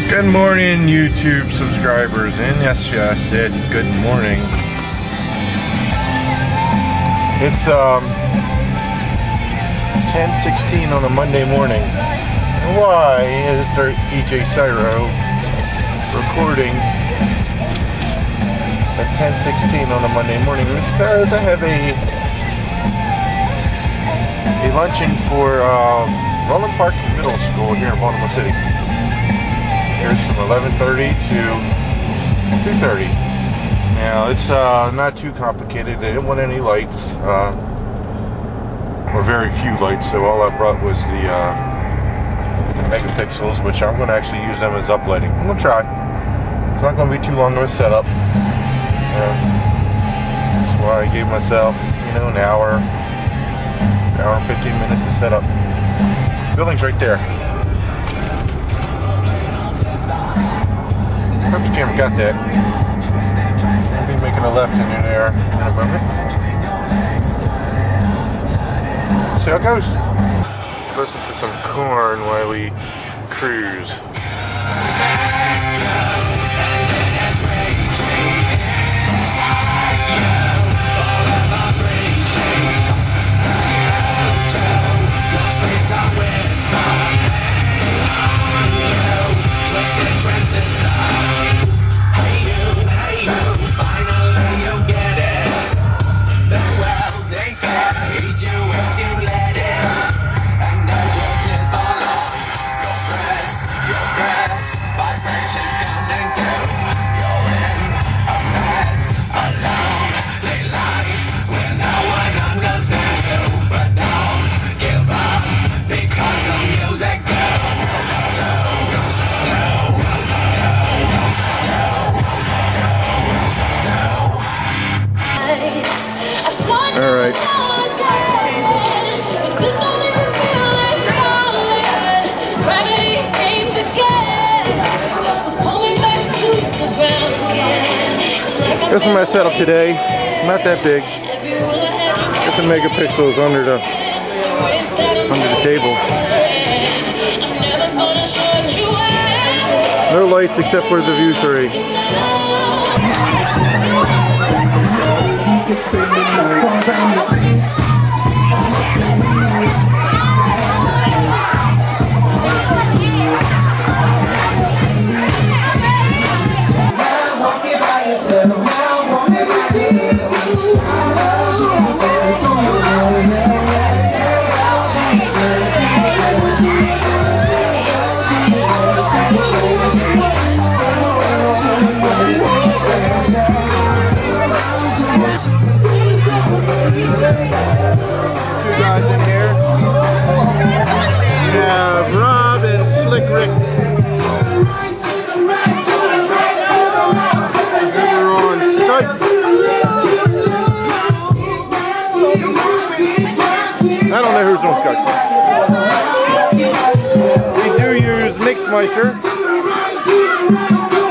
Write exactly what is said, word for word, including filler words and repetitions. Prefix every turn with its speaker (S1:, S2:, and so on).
S1: Good morning, YouTube subscribers, and yes, I said good morning. It's um ten sixteen on a Monday morning. Why is D J Cyro recording at ten sixteen on a Monday morning? It's because I have a a luncheon for uh, Roland Park Middle School here in Baltimore City. It's from eleven thirty to two thirty. Now it's uh, not too complicated. They didn't want any lights, uh, or very few lights. So all I brought was the, uh, the megapixels, which I'm going to actually use them as uplighting. I'm going to try. It's not going to be too long of a setup. Uh, that's why I gave myself, you know, an hour, an hour and fifteen minutes to set up. The building's right there. I hope the camera got that. I'll be making a left in there in a moment. See how it goes. Let's listen to some corn while we cruise. Alright. This is my setup today. It's not that big. Get the megapixels under the under the table. No lights except for the view three. I don't know who's on Skype. We do use Mixmeister.